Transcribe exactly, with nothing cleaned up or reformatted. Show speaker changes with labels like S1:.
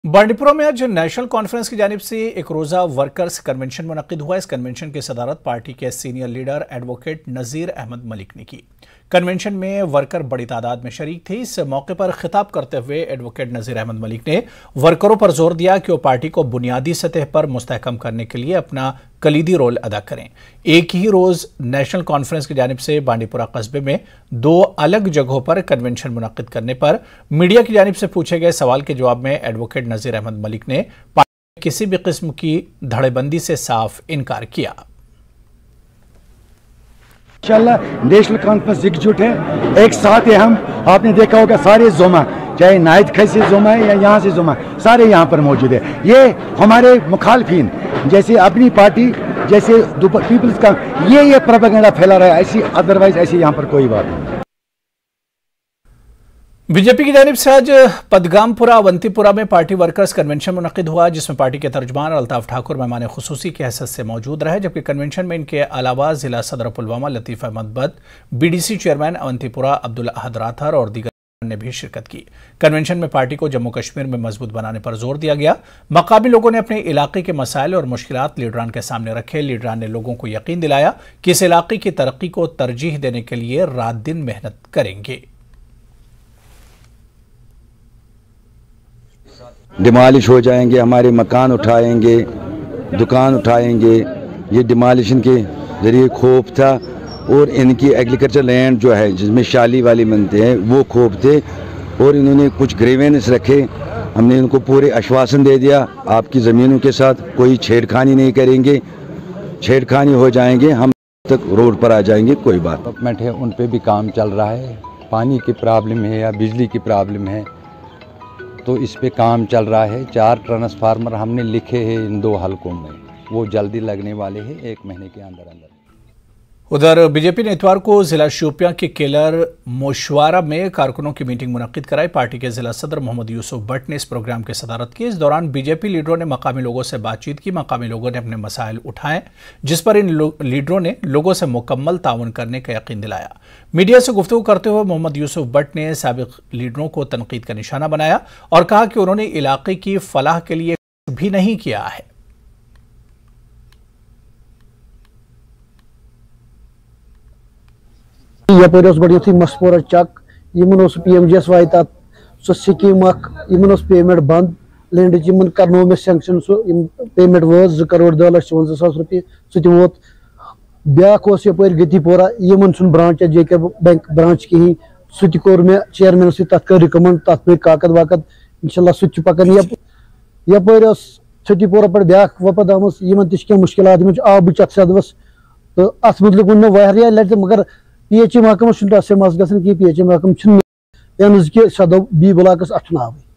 S1: बांडीपुरा में आज national conference की जानिब से एक रोजा वर्कर्स कन्वेंशन मुनक्किद हुआ। इस कन्वेंशन की सदारत पार्टी के senior leader advocate Nazir Ahmad Malik ने की। कन्वेंशन में वर्कर बड़ी तादाद में शरीक थे। इस मौके पर खिताब करते हुए एडवोकेट नजीर अहमद मलिक ने वर्करों पर जोर दिया कि वो पार्टी को बुनियादी सतह पर मुस्तहकम करने के लिए अपना कलीदी रोल अदा करें। एक ही रोज नेशनल कॉन्फ्रेंस की जानिब से बांडीपुरा कस्बे में दो अलग जगहों पर कन्वेंशन मुनक्किद करने पर मीडिया की जानिब से पूछे गए सवाल के जवाब में एडवोकेट नजीर अहमद मलिक ने पार्टी में किसी भी किस्म की धड़ेबंदी से साफ इनकार किया।
S2: इंशाल्लाह नेशनल कॉन्फ्रेंस एकजुट है, एक साथ है। हम आपने देखा होगा सारे जोमा, चाहे नायद खै से जोमा है या यहाँ से जोमा, सारे यहाँ पर मौजूद है। ये हमारे मुखालफिन जैसे अपनी पार्टी जैसे पीपल्स का ये ये प्रोपेगेंडा फैला रहा है, ऐसी अदरवाइज ऐसी यहाँ पर कोई बात नहीं।
S1: बीजेपी की जानिब से आज पदगामपुरा अवंतीपुरा में पार्टी वर्कर्स कन्वेंशन मुनक्किद हुआ, जिसमें पार्टी के तर्जमान अल्ताफ ठाकुर मेहमान खुसूसी की हैसियत से मौजूद रहे। जबकि कन्वेंशन में इनके अलावा जिला सदर पुलवामा लतीफ अहमद बद, बीडीसी चेयरमैन अवंतीपुरा अब्दुल अहद राथर और दीगर ने भी शिरकत की। कन्वेंशन में पार्टी को जम्मू कश्मीर में मजबूत बनाने पर जोर दिया गया। मकामी लोगों ने अपने इलाके के मसाइल और मुश्किलात लीडरान के सामने रखे। लीडरान ने लोगों को यकीन दिलाया कि इस इलाके की तरक्की को तरजीह देने के लिए रात दिन मेहनत करेंगे।
S3: डिमॉलिश हो जाएंगे, हमारे मकान उठाएंगे, दुकान उठाएंगे। ये डिमॉलिशन के जरिए खौफ था और इनकी एग्रीकल्चर लैंड जो है जिसमें शाली वाली बनते हैं वो खौफ थे और इन्होंने कुछ ग्रीवेंस रखे। हमने इनको पूरे आश्वासन दे दिया आपकी ज़मीनों के साथ कोई छेड़खानी नहीं करेंगे, छेड़खानी हो जाएंगे हम तक रोड पर आ जाएंगे, कोई बात।
S4: डेवलपमेंट है, उन पे भी काम चल रहा है। पानी की प्रॉब्लम है या बिजली की प्रॉब्लम है तो इस पे काम चल रहा है। चार ट्रांसफार्मर हमने लिखे हैं इन दो हलकों में, वो जल्दी लगने वाले हैं, एक महीने के अंदर अंदर।
S1: उधर बीजेपी ने इतवार को जिला शोपियां के केलर मोशवारा में कारकुनों की मीटिंग मुनक्किद कराई। पार्टी के जिला सदर मोहम्मद यूसुफ भट्ट ने इस प्रोग्राम की सदारत की। इस दौरान बीजेपी लीडरों ने मकामी लोगों से बातचीत की। मकामी लोगों ने अपने मसाइल उठाए, जिस पर इन लो, लीडरों ने लोगों से मुकम्मल ताउन करने का यकीन दिलाया। मीडिया से गुफ्तगू करते हुए मोहम्मद यूसुफ भट्ट ने साबिक लीडरों को तनकीद का निशाना बनाया और कहा कि उन्होंने इलाके की फलाह के लिए कुछ भी नहीं किया है।
S5: यपर गई मसपोरा चक इन P M G S Y तथ सो स्कीम इन पेमेंट बंद लैंड इन करनो मे सेंक्शन सो पेमेंट वोत जो करोड़ दह लक्ष वंजा सास रुपये सह वोत ब्याक यपर गतिपोरा इन ब्रांच जे के बैंक ब्रांच कहीं सह कोर मे चेयरमैन सत तथ रिकमेंड तथ पे काकद वाकद इंशाल्लाह सह पकान यपर छतीपोरा पे ब्याक वपद आम इन तह मुश्किल आब चक सदवस तो अत मुतलिक वो वारिया लटि मगर पी एच ई महकमस अस मस ग पी एच ई महकम सदो बी ब्लाकस अथ आव।